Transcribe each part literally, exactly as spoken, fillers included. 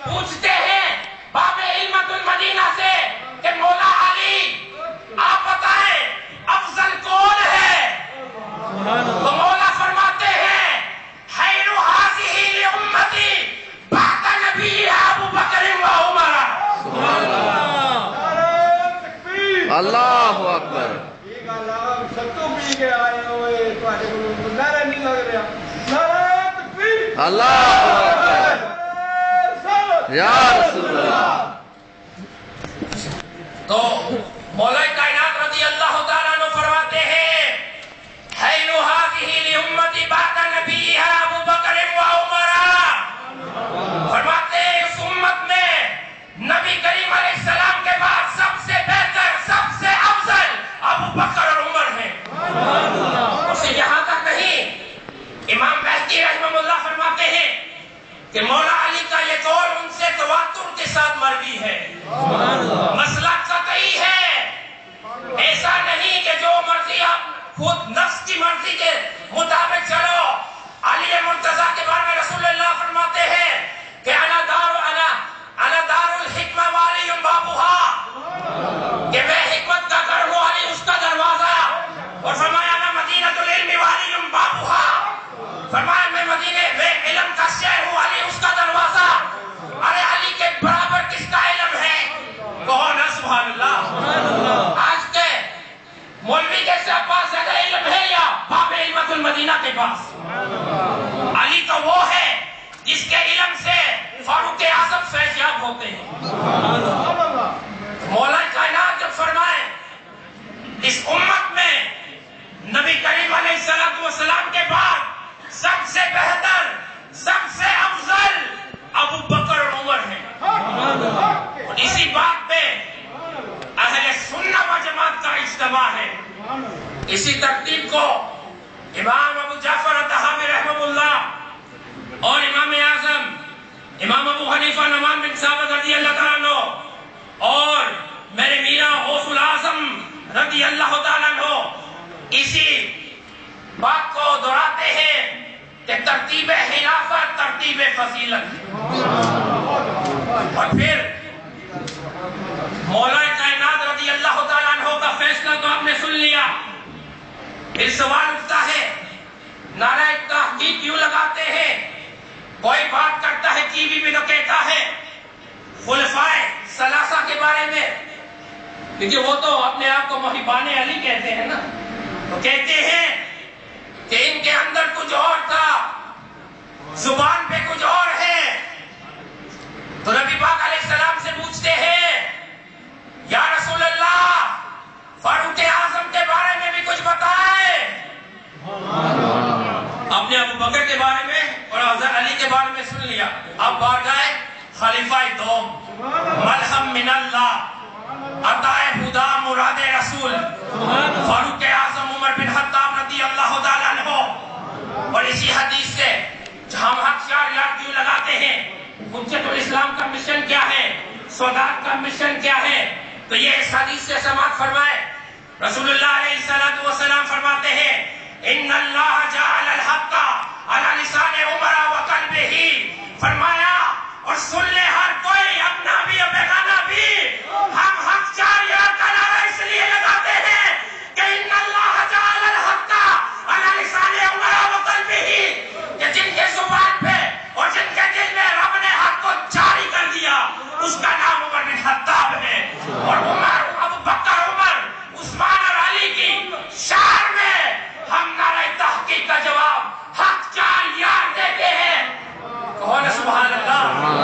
پوچھتے ہیں باب علمت المدینہ سے کہ مولا علی آپ بتائیں افضل کون ہے؟ تو مولا فرماتے ہیں خیر هذه لامتی بعد نبیها ابو بکر و عمر. اللہ اکبر. اللہ اکبر یا رسول اللہ. تو مولا کائنات رضی اللہ تعالیٰ عنہ فرماتے ہیں خیر هذه لامتی بعد نبیها ابو بکر و عمر. فرماتے ہیں اس امت میں نبی کریم علیہ السلام کے بعد سب سے بہتر سب سے افضل ابو بکر اور عمر ہیں. اسے یہاں تک نہیں، امام بہقی رحمہ اللہ فرماتے ہیں کہ مولا علی کا یہ قول ان سے تواتر کے ساتھ مروی ہے. مسئلہ قطعی ہے، ایسا نہیں کہ جو مرضی آپ خود نفس کی مرضی کے مطابق چلو. علی مرتضیٰ کے بارے میں رسول اللہ فرماتے ہیں کہ انا دار انا انا دار الحکمہ والی بابوہا، کہ میں حکمت کا گھر ہوں، علی اس کا دروازہ. اور فرمایا انا مدینہ العلم والی بابوہا، فرمایا میں مدینے میں علم کا شہر ہوں، علی اس کا دروازہ. ارے علی کے برابر کس کا علم ہے؟ کہو نا سبحان اللہ. آج کے مولوی کے پاس زیادہ علم ہے یا باب علمت المدینہ کے پاس؟ علی تو وہ ہے جس کے علم سے فاروق اعظم فیضیاب ہوتے ہیں. مولا کائنات جب فرمائے اس امت میں نبی کریم علیہ السلام کے بعد سب سے بہتر سب سے افضل ابو بکر اور عمر ہیں. اور اسی بات پہ اہل سنت و جماعت کا اجتماع ہے. اسی ترتیب کو امام ابو جعفر الطحاوی رحمہ اللہ اور امام اعظم امام ابو حنیفہ نعمان بن ثابت رضی اللہ تعالیٰ عنہ اور میرے میاں غوث الاعظم رضی اللہ تعالیٰ عنہ اسی بات کو دہراتے ہیں کہ ترتیب خلافت ترتیب فضیلت. اور پھر مولا کائنات رضی اللہ تعالیٰ عنہ کا فیصلہ تو آپ نے سن لیا. پھر سوال اٹھتا ہے نعرہ تحقیق کیوں لگاتے ہیں؟ کوئی بات کرتا ہے ٹی وی بھی تو کہتا ہے خلفائے ثلاثہ کے بارے میں، کیونکہ وہ تو اپنے آپ کو محبان علی کہتے ہیں نا، تو کہتے ہیں کہ ان کے اندر کچھ اور تھا، زبان پہ کچھ اور ہے. تو نبی پاک علیہ السلام سے پوچھتے ہیں یا رسول اللہ فاروق اعظم کے بارے میں بھی کچھ بتائے. آپ نے ابو بکر کے بارے میں اور حضرت علی کے بارے میں سن لیا. اب بار گئے خلیفہ دوم ملہم من اللہ عطائے خدا مراد رسول فاروق اعظم عمر بن خطاب رضی اللہ تعالیٰ عنہ. اور اسی حدیث سے ہم حق شعار یاد کیوں لگاتے ہیں؟ حجت الاسلام کا مشن کیا ہے؟ سوگات کا مشن کیا ہے؟ تو یہ اس حدیث سے سماعت فرمائے. رسول اللہ علیہ السلام فرماتے ہیں ان اللہ جعل الحق علی لسان عمر وقلبہ، فرمایا اور سن لے ہر کوئی اپنا بھی اور بیگانہ بھی، ہم حق چار یاد کا نعرہ اس لیے لگاتے ہیں کہ ان اللہ جعل الحق علی لسان عمر وقلبہ، کہ جن کے زبان پہ اور جن کے دل میں رب نے حق کو جاری کر دیا اس کا نام عمر بن خطاب ہے. اور عمر ابو بکر عمر عثمان اور علی کی شعر میں ہم نعرہ تحقیق کا جواب حق چار یار دیتے ہیں. کہو نا سبحان اللہ.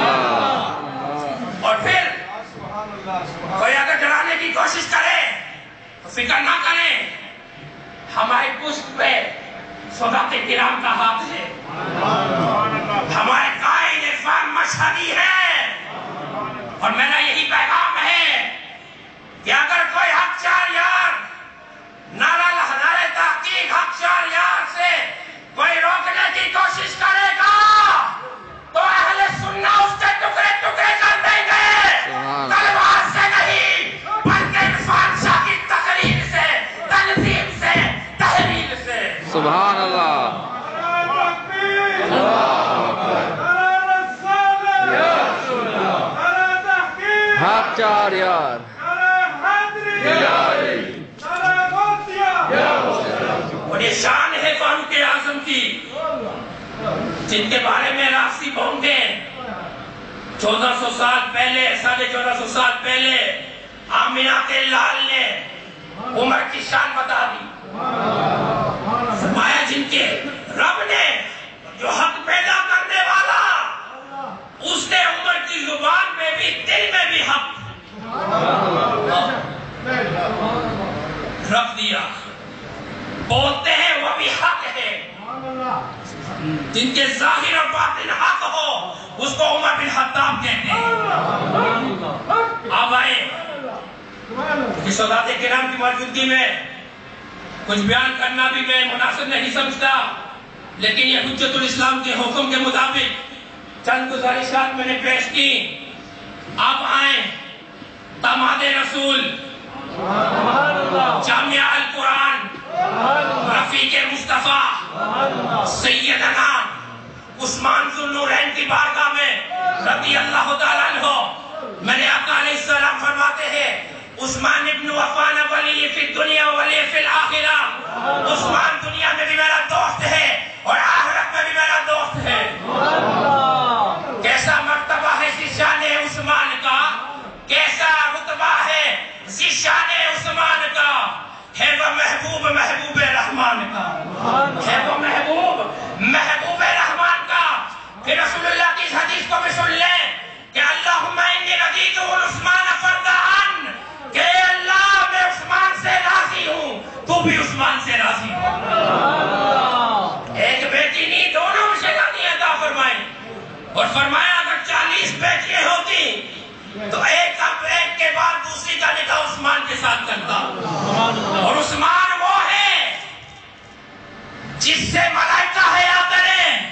اور پھر کوئی اگر ڈرانے کی کوشش کرے تو فکر نہ کریں، ہماری پشت پہ صحابہ کرام کا ہاتھ ہے، ہمارے قائد عرفان مشہدی ہے. اور میرا یہی پیغام ہے کہ اگر کوئی حق چار یار نعرہ نعرہ تحقیق حق چار یار سے کوئی روکنے کی کوشش کرے گا تو اہل سنہ اس کے ٹکڑے ٹکڑے کر دیں گے، تلوار سے نہیں بلکہ عرفان شاہ کی تقریر سے، تنظیم سے، تحریر سے. سبحان اللہ. اللہ چار یار اور یہ شان ہے فاروق اعظم کی، جن کے بارے میں راستی بھونگے چودہ سو سال پہلے، ساڑھے چودہ سو سال پہلے آمینہ کے لال نے عمر کی شان بتا دی. فرمایا جن کے رب نے جو حق پیدا کرنے والا، اس نے عمر کی زبان میں بھی دل میں بھی حق رکھ دیا. بولتے ہیں وہ بھی حق ہے. جن کے ظاہر اور باطن حق ہو اس کو عمر بن خطاب کہتے ہیں. اب آئے کہ سادات کرام کی موجودگی میں کچھ بیان کرنا بھی میں مناسب نہیں سمجھتا، لیکن یہ حجت الاسلام کے حکم کے مطابق چند گزارشات میں نے پیش کی. اب آئیں داماد رسول، جامعہ القرآن، رفیق مصطفیٰ سیدنا عثمان ذو النورین کی بارگاہ میں رضی اللہ تعالیٰ عنہ. میرے آقا علیہ السلام فرماتے ہیں عثمان ابن عفان ولی فی الدنیا ولی فی الآخرہ. عثمان دنیا میں بھی میرا دوست ہے اور آخرت میں بھی میرا دوست ہے. کیسا مرتبہ ہے شان عثمان کا، کیسا رتبہ ہے شان عثمان کا. ہے وہ محبوب محبوب رحمان کا، ہے وہ محبوب محبوب رحمان کا. کہ رسول اللہ کی اس حدیث کو بھی سن لیں کہ اللہم انی رضیت عثمان فردان، کہ اللہ میں عثمان سے راضی ہوں، تو بھی عثمان سے راضی ہوں. ایک بیٹی نہیں، دونوں میں شہزادی عطا فرمائی. اور فرمایا اگر چالیس بیٹیاں ہوتی تو ایک اب ایک کے بعد دوسری کا نکاح عثمان کے ساتھ کرتا. اور عثمان وہ ہے جس سے ملائکہ حیا کریں.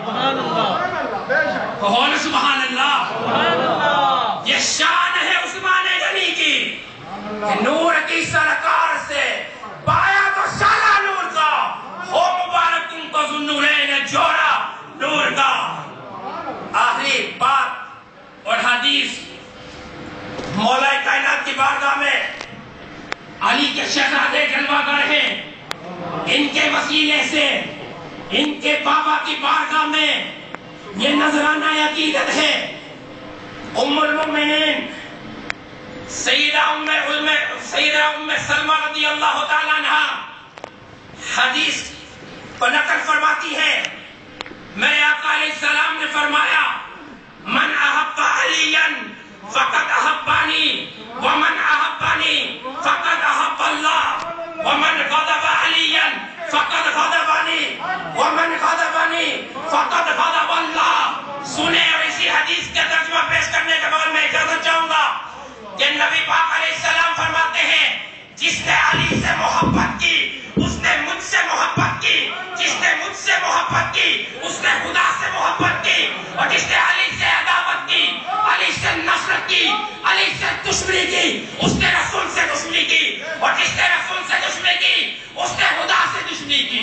کہو سبحان اللہ. یہ شان ہے عثمان غنی کی کہ نور کی سرکار سے پایا تو سالہ نور کا، ہو مبارک تم کو ذو النورین جوڑا نور کا. آخری بات اور حدیث مولا کائنات کی بارگاہ میں علی کے شہزادے جلوہ گر ہیں. ان کے وسیلے سے ان کے بابا کی بارگاہ میں یہ نذرانہ عقیدت ہے. ام المؤمنین سیدہ ام سیدہ ام سلمہ رضی اللہ تعالیٰ عنہ حدیث کو نقل فرماتی ہے. میرے آقا علیہ السلام نے فرمایا من احب علیاً فقد احبانی ومن احبانی فقد احب اللہ ومن غضب علیاً فقد غضبانی ومن غضبانی فقد غضب اللہ. سنیں اور اسی حدیث کا ترجمہ پیش کرنے کے بعد میں اجازت چاہوں گا کہ نبی پاک علیہ السلام فرماتے ہیں جس نے علی سے محبت کی اس نے مجھ سے محبت کی، جس نے مجھ سے محبت کی اس نے خدا سے محبت کی، اور جس نے علی سے عداوت کی، علی سے نفرت کی، علی سے دشمنی کی، اس نے رسول سے دشمنی کی، اور جس نے رسول سے دشمنی کی اس نے خدا سے دشمنی کی.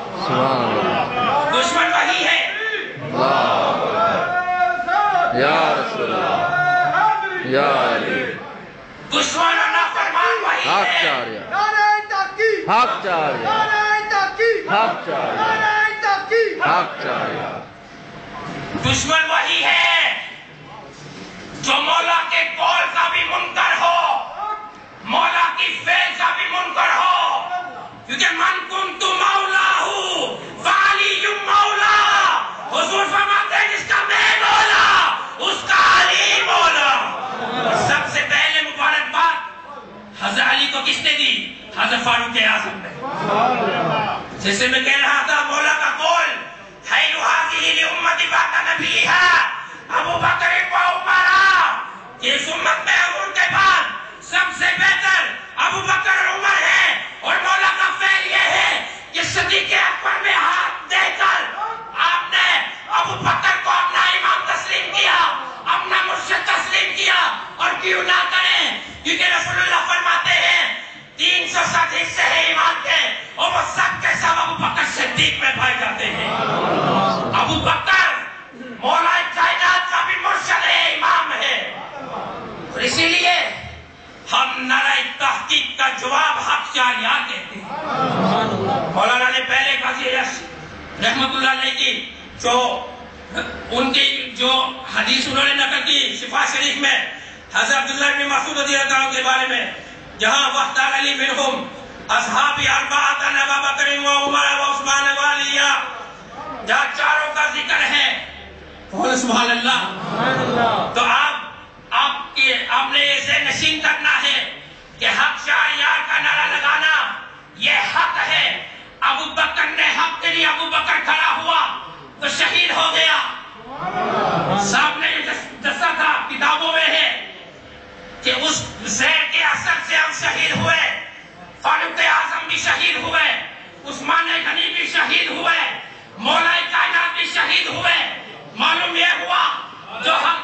دشمن وہی ہے. یا رسول اللہ یا علی. دشمن اور نافرمان وہی حق ہے. چار یار حق چار یار حق چار یار حق چار یار. دشمن وہی ہے جو مولا کے قول کا بھی منکر ہو، مولا کی فعل کا بھی منکر ہو. کیونکہ من کنت مولا ہوں فعلی مولا. حضور فرماتے ہیں جس کا میں مولا اس کا علی مولا. اور سب سے پہلے مبارکباد حضرت علی کو کس نے دی؟ حضرت فاروق اعظم نے. جیسے میں کہہ رہا تھا مولا کا قول خیر هذه لامتی بعد نبیها ابو بکر و عمر. یہ امت میں حضور کے بعد سب سے بہتر ابو بکر اور عمر ہے. اور مولا کا فعل یہ ہے کہ صدیق اکبر میں ہاتھ دے کر آپ نے ابو بکر کو اپنا امام تسلیم کیا، اپنا مرشد تسلیم کیا. اور کیوں نہ کریں؟ کیونکہ رسول اللہ فرماتے ہیں تین سو سات حصے ہیں ایمان کے اور وہ سب کے سب ابو بکر صدیق میں پائے جاتے ہیں. ابو بکر مولا کائنات کا بھی مرشد ہے، امام ہے. اور اسی لیے رحمت اللہ علیہ کی جو ان کی جو حدیث انہوں نے نقل کی شفا شریف میں حضرت عبداللہ بن مسعود رضی اللہ عنہ کے بارے میں، جہاں وقت علی منہم اصحاب اربعۃ ابو بکر و عمر و عثمان و علی، جہاں چاروں کا ذکر ہے، سبحان اللہ۔ تو آپ آپ کی آپ نے اسے نشین کرنا ہے کہ حق شہریار کا نعرہ لگانا یہ حق ہے۔ ابو بکر نے حق کے لیے ابو بکر کھڑا ہوا تو شہید ہو گیا۔ صاحب نے جو دسا تھا کتابوں میں ہے کہ اس زہر کے اثر سے ہم شہید ہوئے، فاروق اعظم بھی شہید ہوئے، عثمان غنی بھی شہید ہوئے، مولا کائنات بھی شہید ہوئے۔ معلوم یہ ہوا جو حق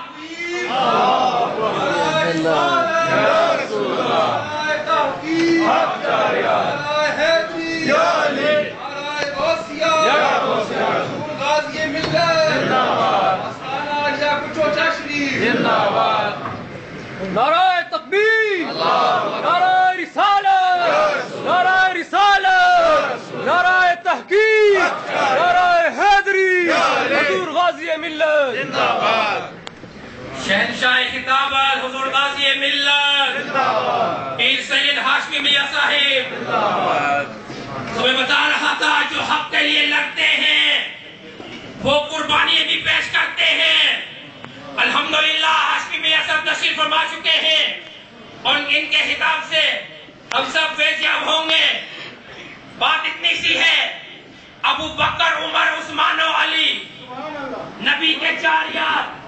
نعرہ تکبیر، نعرہ رسالت، نعرہ رسالت، نعرہ تحقیق، نعرہ حیدری، حضور غازی ملت، شہنشاہ خطاب حضور غازی ملت، پیر سید ہاشمی میاں صاحب۔ تمہیں بتا رہا تھا جو حق کے لیے لڑتے ہیں وہ قربانی بھی پیش کرتے ہیں۔ الحمدللہ ہاشمی میاں صاحب تشریف فرما چکے ہیں اور ان کے خطاب سے ہم سب فیضیاب ہوں گے۔ بات اتنی سی ہے، ابو بکر، عمر، عثمان و علی نبی کے چار یار،